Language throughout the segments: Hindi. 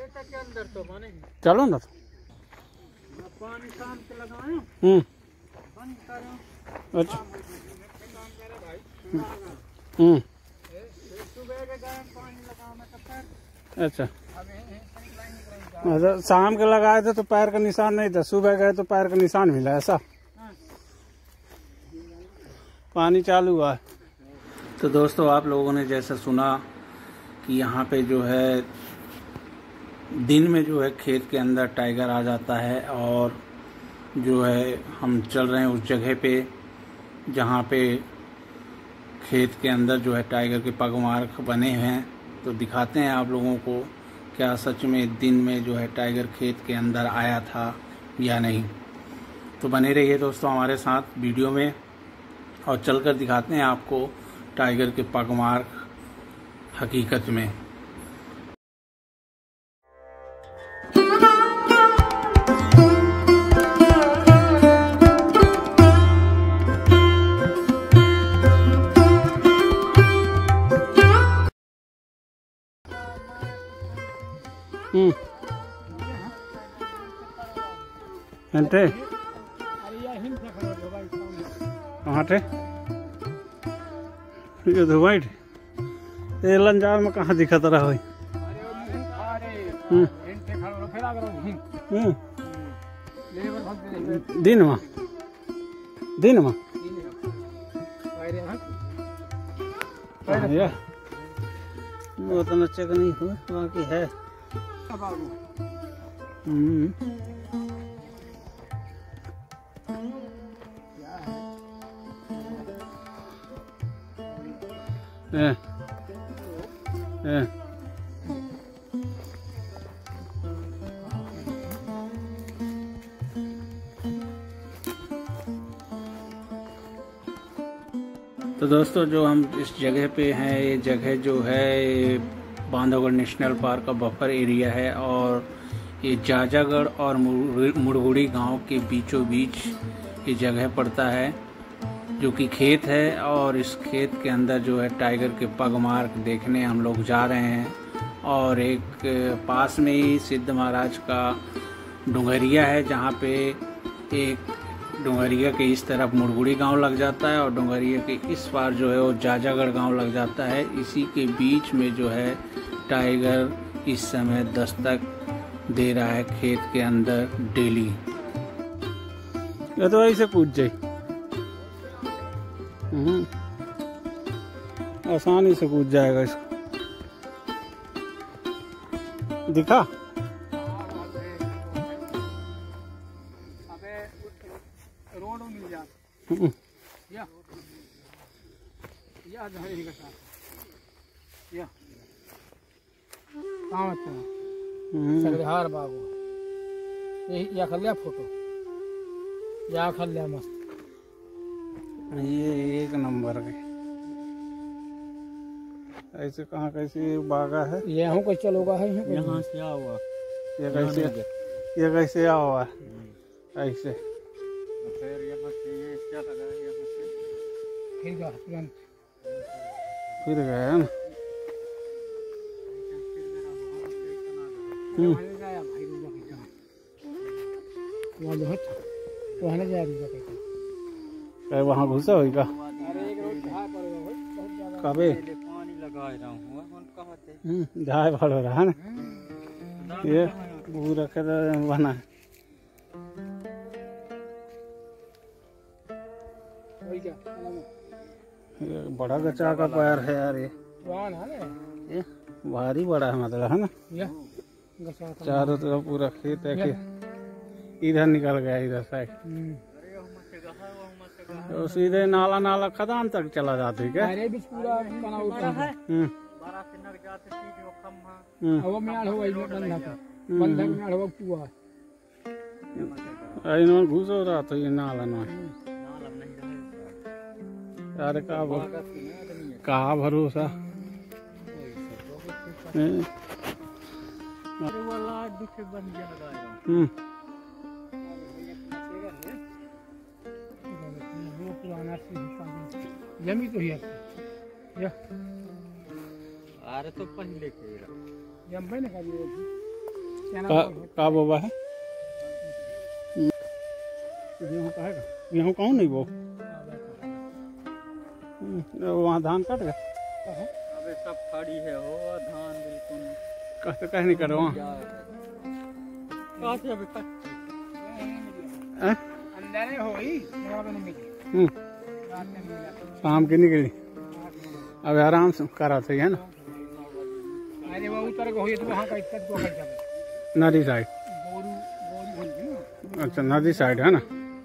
के अंदर तो माने चलो ना पानी शाम के लगाए बंद करो। अच्छा सुबह के गर्म पानी लगाओ मैं तो पैर अच्छा अच्छा शाम के लगाए थे तो पैर का निशान नहीं था, सुबह गए तो पैर का निशान मिला ऐसा। पानी चालू हुआ है। तो दोस्तों आप लोगों ने जैसा सुना कि यहाँ पे जो है दिन में जो है खेत के अंदर टाइगर आ जाता है, और जो है हम चल रहे हैं उस जगह पे जहाँ पे खेत के अंदर जो है टाइगर के पग मार्क बने हैं। तो दिखाते हैं आप लोगों को क्या सच में दिन में जो है टाइगर खेत के अंदर आया था या नहीं। तो बने रहिए दोस्तों हमारे साथ वीडियो में, और चलकर दिखाते हैं आपको टाइगर के पग मार्क हकीकत में। घंटे कहाँ थे ये तो वाइट ये लंजार में कहाँ दिखत रहा है। दिन में वो तो चेक नहीं हुआ बाकी है। तो दोस्तों जो हम इस जगह पे हैं, ये जगह जो है बांधवगढ़ नेशनल पार्क का बफर एरिया है, और ये जाजागढ़ और मुड़गुड़ी गांव के बीचों बीच ये जगह पड़ता है, जो कि खेत है। और इस खेत के अंदर जो है टाइगर के पग मार्क देखने हम लोग जा रहे हैं। और एक पास में ही सिद्ध महाराज का डुंगरिया है, जहाँ पे एक डुंगरिया के इस तरफ मुड़गुड़ी गांव लग जाता है, और डुंगरिया के इस पार जो है वो जाजागढ़ गांव लग जाता है। इसी के बीच में जो है टाइगर इस समय दस्तक दे रहा है खेत के अंदर डेली। ये तो ऐसे कूद जाए, आसानी से कूद जाएगा इसको। दिखा रोड मिल जाता या का साथ या सगहार बाबू या खलिया फोटो या खलिया मस्त ये एक नंबर के। ऐसे कहाँ कैसे बागा है, ये हूँ कैसे चलोगा है यहाँ से आ हुआ ये कैसे आ हुआ ऐसे फिर यहाँ से ये क्या लगा यहाँ से फिर गया है ना। वहाँ घुसा होगा कबे पानी लगा रहा हूँ झाय भर हो रहा है ना। ये पूरा बना है ये बड़ा गचा का पैर है यार। ये भारी बड़ा है मतलब है ना। चारों तरफ पूरा खेत है कि इधर निकल गया इधर साइड, तो सीधे नाला नाला खदान तक चला जाते क्या। घुस हो रहा था ये नाला ना यार, कहा भरोसा। जमी तो है अरे तो पहले के जम भाई ना का बोबा है गेहूँ कहूँ नहीं वो वहाँ धान कट गया अबे सब खड़ी है हो धान बिल्कुल कहते कह नहीं करो वहाँ काफी अभी तक अंदर हो ही नहीं मिली रात में मिला शाम की निकली अब आराम से करा थे है ना अरे वो उतर को हुई तो वहाँ का इतना तो कर जाए नदी साइड बोरू बोरू बोल दी ना अच्छा नदी साइड है ना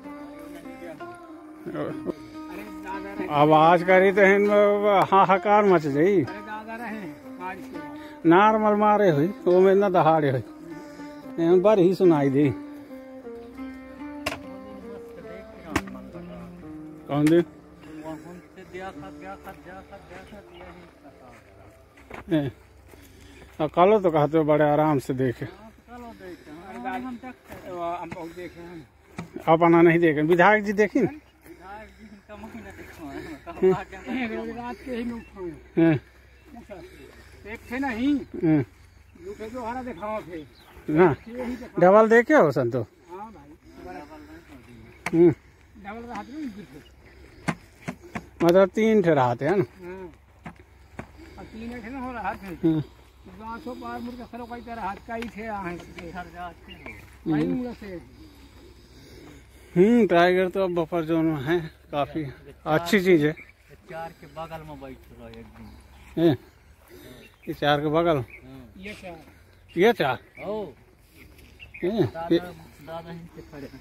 अरे दादा रहे आवाज करी तो हाहाकार मच गई अरे दादा रहे आज के बाद नॉर्मल मारे हुई वो में न दहाड़े हुई बार ही सुनाई दी कौन दी कल तो कहते हो बड़े आराम से देखे अरे दादा हम बहुत देखे हैं अपना नहीं देखे विधायक जी देखी ना रात के ही में उठाए हैं, एक थे नहीं हैं, दूसरे जो हरा दिखाओ थे ना यही दिखा डबल देखे हो संतो हाँ भाई डबल रात में दिखे मतलब 3 ठे रहते है ना हाँ और 3 थे ना हो रहा थे 200 पार मुर्गा सरो कई तरह हाथ का ही थे आए घर जाते भाई मुर्गा से टाइगर तो अब बफर जोन में है काफी अच्छी चीज है 4 के बगल में बैठ रहा एक दिन हैं, ये 4 के बगल ये क्या ये 4 ओ हैं, दादा इनसे खड़े हैं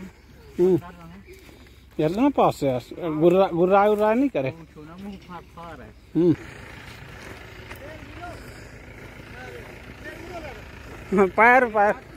ना पास से गुर्रा नहीं करे छोना मुंह फाड़ है पैर